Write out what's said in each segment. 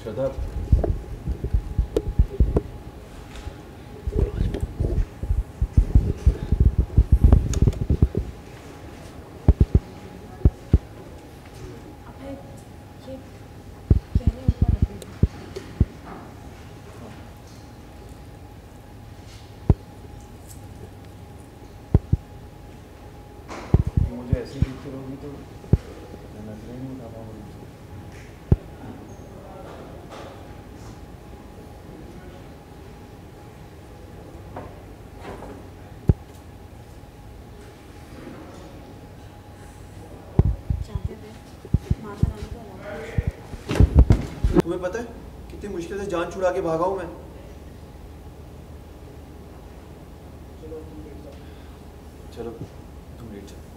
श्रद्धा मुझे ऐसी पिक्चर होगी तो मैं नजरें नहीं उठा पाऊंगा। तुम्हें पता है कितनी मुश्किल से जान छुड़ा के भागा हूं मैं। चलो तुम लेट जाओ।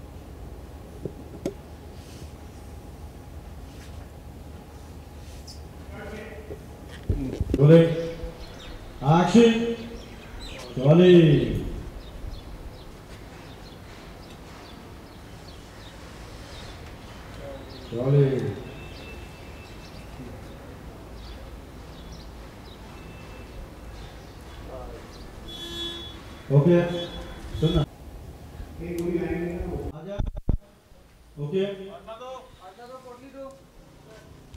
बोले एक्शन चले चले ओके सुनना आजा ओके